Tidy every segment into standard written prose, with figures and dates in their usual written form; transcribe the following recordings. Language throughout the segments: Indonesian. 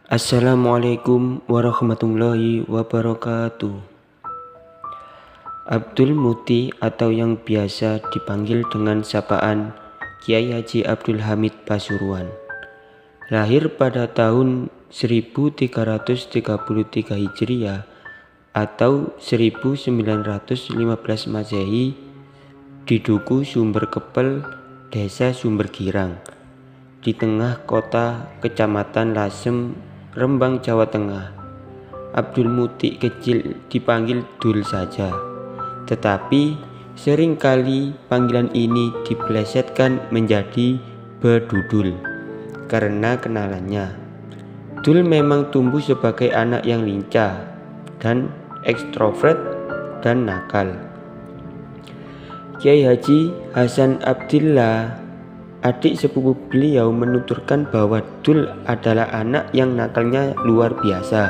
Assalamualaikum warahmatullahi wabarakatuh. Abdul Muti atau yang biasa dipanggil dengan sapaan Kiai Haji Abdul Hamid Pasuruan, lahir pada tahun 1333 Hijriah atau 1915 Masehi di Duku Sumber Kepel, Desa Sumber Girang, di tengah kota Kecamatan Lasem, Rembang, Jawa Tengah. Abdul Muti kecil dipanggil Dul saja, tetapi seringkali panggilan ini dipelesetkan menjadi Bedudul karena kenalannya. Dul memang tumbuh sebagai anak yang lincah dan ekstrovert dan nakal. Kiai Haji Hasan Abdillah, adik sepupu beliau, menuturkan bahwa Dul adalah anak yang nakalnya luar biasa.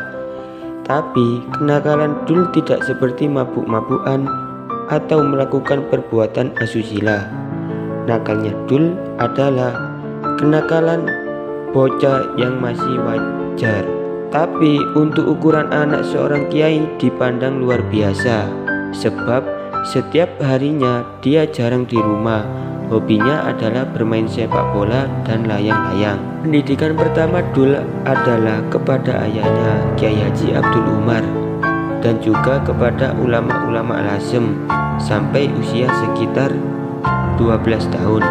Tapi kenakalan Dul tidak seperti mabuk-mabukan atau melakukan perbuatan asusila. Nakalnya Dul adalah kenakalan bocah yang masih wajar, tapi untuk ukuran anak seorang kiai dipandang luar biasa, sebab setiap harinya dia jarang di rumah. Hobinya adalah bermain sepak bola dan layang-layang. Pendidikan pertama Dul adalah kepada ayahnya Kiai Haji Abdul Umar dan juga kepada ulama-ulama Lasem sampai usia sekitar 12 tahun.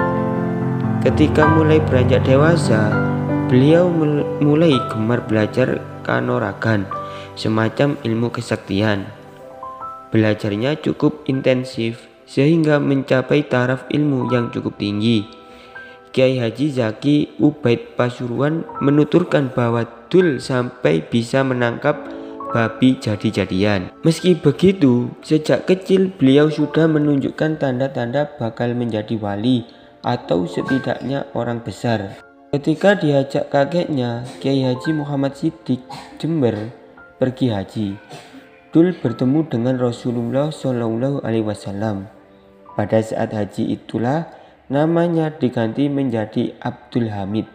Ketika mulai beranjak dewasa, beliau mulai gemar belajar kanuragan, semacam ilmu kesaktian. Belajarnya cukup intensif sehingga mencapai taraf ilmu yang cukup tinggi. Kiai Haji Zaki Ubaid Pasuruan menuturkan bahwa Dul sampai bisa menangkap babi jadi-jadian. Meski begitu, sejak kecil beliau sudah menunjukkan tanda-tanda bakal menjadi wali atau setidaknya orang besar. Ketika diajak kakeknya Kiai Haji Muhammad Siddiq Jember pergi haji, Dul bertemu dengan Rasulullah Shallallahu Alaihi Wasallam. Pada saat haji itulah namanya diganti menjadi Abdul Hamid.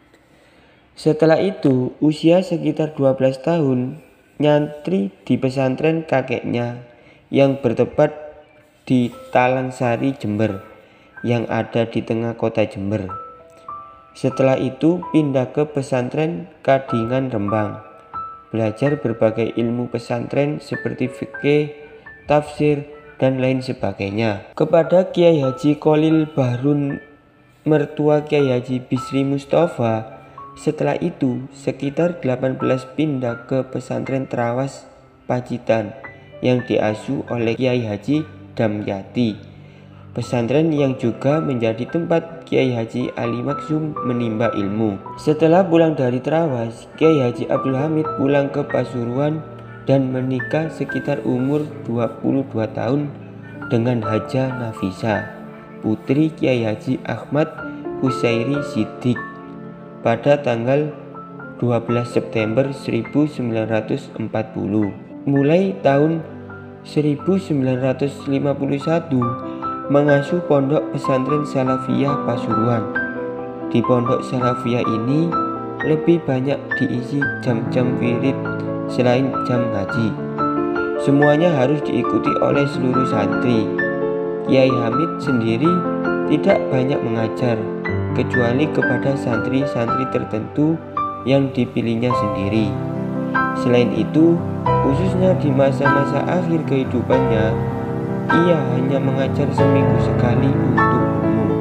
Setelah itu, usia sekitar 12 tahun, nyantri di pesantren kakeknya yang bertempat di Talangsari, Jember, yang ada di tengah kota Jember. Setelah itu pindah ke pesantren Kadingan, Rembang, belajar berbagai ilmu pesantren seperti fikih, tafsir, dan lain sebagainya. Kepada Kiai Haji Kholil Bahrun, mertua Kiai Haji Bisri Mustafa, setelah itu sekitar 18 pindah ke pesantren Trawas Pacitan yang diasuh oleh Kiai Haji Damyati, pesantren yang juga menjadi tempat Kiai Haji Ali Maksum menimba ilmu. Setelah pulang dari Trawas, Kiai Haji Abdul Hamid pulang ke Pasuruan dan menikah sekitar umur 22 tahun dengan Haja Nafisa, putri Kiai Haji Ahmad Husairi Siddiq, pada tanggal 12 September 1940. Mulai tahun 1951 mengasuh pondok pesantren Salafiyah Pasuruan. Di pondok Salafiyah ini lebih banyak diisi jam-jam wirid selain jam ngaji. Semuanya harus diikuti oleh seluruh santri. Kiai Hamid sendiri tidak banyak mengajar, kecuali kepada santri-santri tertentu yang dipilihnya sendiri. Selain itu, khususnya di masa-masa akhir kehidupannya, ia hanya mengajar seminggu sekali untuk umum.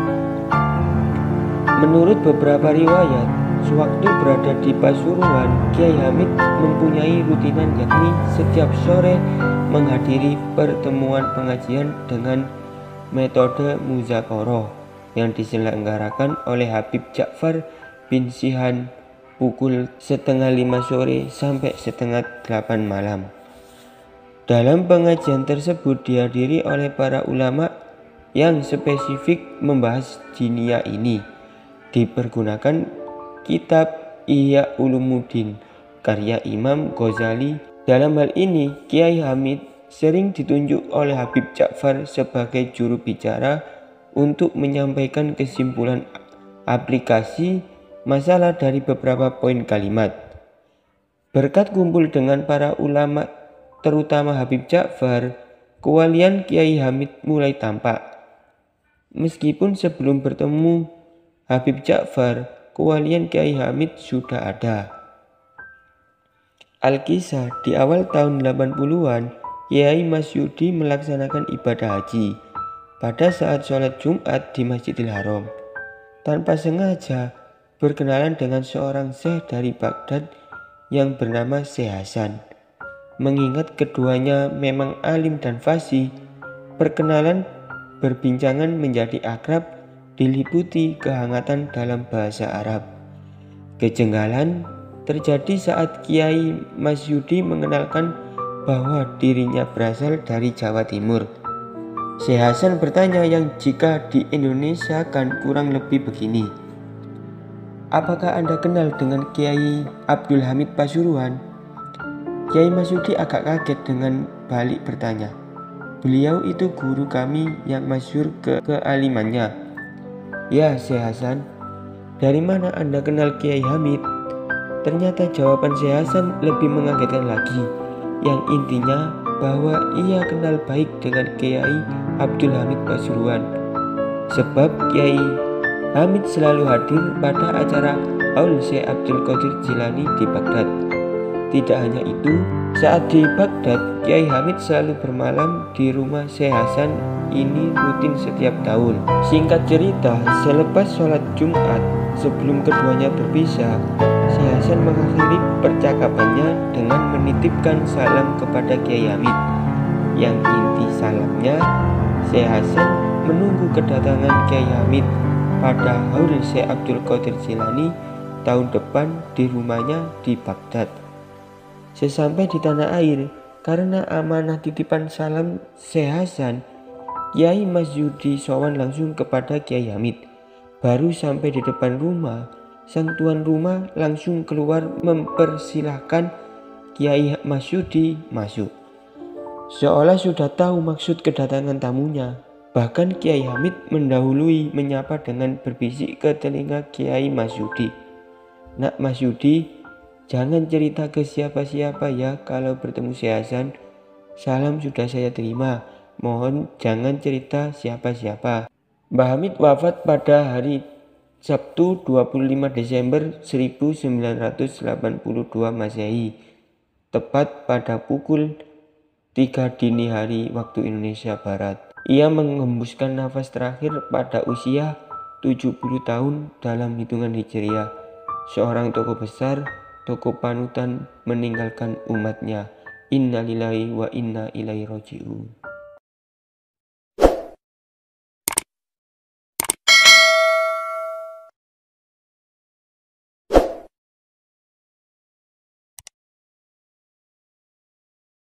Menurut beberapa riwayat, sewaktu berada di Pasuruan, Kiai Hamid mempunyai rutinan, yakni setiap sore menghadiri pertemuan pengajian dengan metode muzakoroh yang diselenggarakan oleh Habib Ja'far bin Sihan pukul 4:30 sore sampai 7:30 malam. Dalam pengajian tersebut dihadiri oleh para ulama yang spesifik membahas diniyah ini. Dipergunakan kitab Ihya Ulumuddin karya Imam Ghazali. Dalam hal ini Kiai Hamid sering ditunjuk oleh Habib Ja'far sebagai juru bicara untuk menyampaikan kesimpulan aplikasi masalah dari beberapa poin kalimat. Berkat kumpul dengan para ulama terutama Habib Ja'far, kewalian Kiai Hamid mulai tampak. Meskipun sebelum bertemu Habib Ja'far, kewalian Kiai Hamid sudah ada. Alkisah, di awal tahun 80-an, Kiai Masyudi melaksanakan ibadah haji pada saat sholat Jumat di Masjidil Haram. Tanpa sengaja berkenalan dengan seorang syekh dari Baghdad yang bernama Syekh Hasan. Mengingat keduanya memang alim dan fasih, perkenalan berbincangan menjadi akrab diliputi kehangatan dalam bahasa Arab. Kejenggalan terjadi saat Kiai Masyudi mengenalkan bahwa dirinya berasal dari Jawa Timur. Syekh Hasan bertanya yang jika di Indonesia kan kurang lebih begini. Apakah Anda kenal dengan Kiai Abdul Hamid Pasuruan? Kiai Masyudi agak kaget dengan balik bertanya. Beliau itu guru kami yang masyhur kealimannya. Ya, Syekh Hasan. Dari mana Anda kenal Kiai Hamid? Ternyata jawaban Syekh Hasan lebih mengagetkan lagi. Yang intinya bahwa ia kenal baik dengan Kiai Abdul Hamid Pasuruan. Sebab Kiai Hamid selalu hadir pada acara Haul Syekh Abdul Qadir Jilani di Baghdad. Tidak hanya itu, saat di Baghdad, Kiai Hamid selalu bermalam di rumah Syekh Hasan. Ini rutin setiap tahun. Singkat cerita, selepas sholat Jumat, sebelum keduanya berpisah, Syekh Hasan mengakhiri percakapannya dengan menitipkan salam kepada Kiai Hamid. Yang inti salamnya, Syekh Hasan menunggu kedatangan Kiai Hamid pada Haul Syekh Abdul Qadir Jilani tahun depan di rumahnya di Baghdad. Sesampai di tanah air, karena amanah titipan salam Syekh Hasan, Kiai Masyudi sowan langsung kepada Kiai Hamid. Baru sampai di depan rumah, sang tuan rumah langsung keluar mempersilahkan Kiai Masyudi masuk. Seolah sudah tahu maksud kedatangan tamunya. Bahkan Kiai Hamid mendahului menyapa dengan berbisik ke telinga Kiai Masyudi. Nak Masyudi, jangan cerita ke siapa-siapa ya kalau bertemu Syekh Hasan. Salam sudah saya terima. Mohon jangan cerita siapa-siapa. Mbah Hamid wafat pada hari Sabtu 25 Desember 1982 Masehi, tepat pada pukul 3 dini hari waktu Indonesia Barat. Ia mengembuskan nafas terakhir pada usia 70 tahun dalam hitungan Hijriah. Seorang tokoh besar, tokoh panutan meninggalkan umatnya. Innalillahi wa inna ilaihi raji'un.